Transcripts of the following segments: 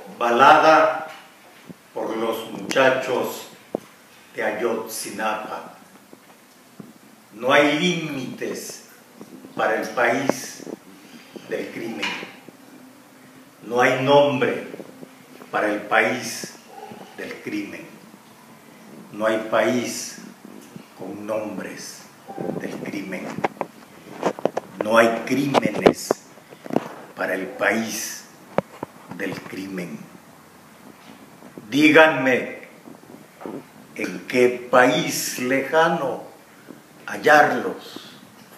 Balada por los muchachos de Ayotzinapa. No hay límites para el país del crimen. No hay nombre para el país del crimen. No hay país con nombres del crimen. No hay crímenes para el país del crimen. Díganme, ¿en qué país lejano hallarlos?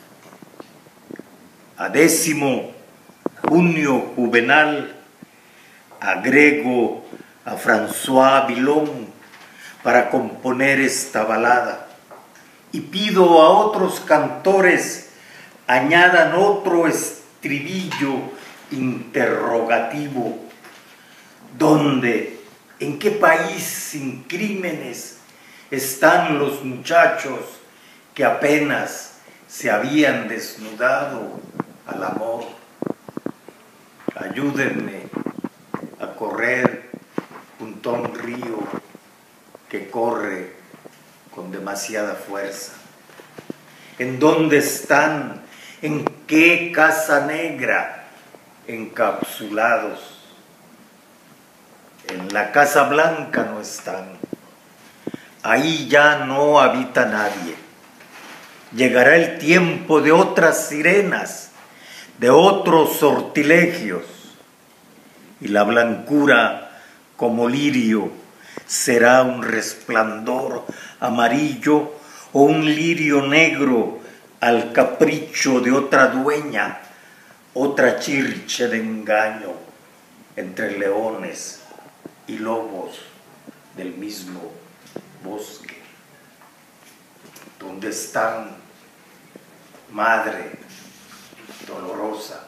A 10º junio juvenal agrego a François Villon para componer esta balada y pido a otros cantores añadan otro estribillo interrogativo. ¿Dónde, en qué país sin crímenes están los muchachos que apenas se habían desnudado al amor? Ayúdenme a correr junto a un río que corre con demasiada fuerza. ¿En dónde están? ¿En qué casa negra encapsulados? En la Casa Blanca no están. Ahí ya no habita nadie. Llegará el tiempo de otras sirenas, de otros sortilegios, y la blancura como lirio será un resplandor amarillo o un lirio negro al capricho de otra dueña, otra chirche de engaño entre leones y lobos del mismo bosque. ¿Dónde están, madre dolorosa?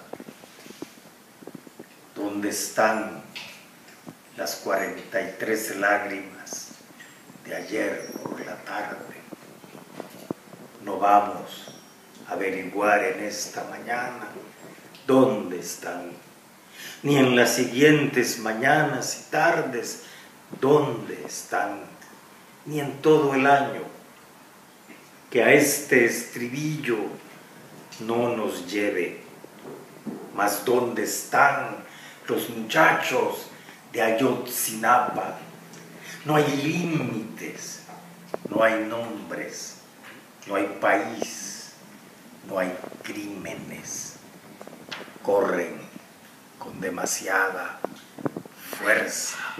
¿Dónde están las 43 lágrimas de ayer por la tarde? No vamos a averiguar en esta mañana dónde están, ni en las siguientes mañanas y tardes dónde están, ni en todo el año. Que a este estribillo no nos lleve. Mas ¿dónde están los muchachos de Ayotzinapa? No hay límites, no hay nombres, no hay país, no hay crímenes. Corren con demasiada fuerza.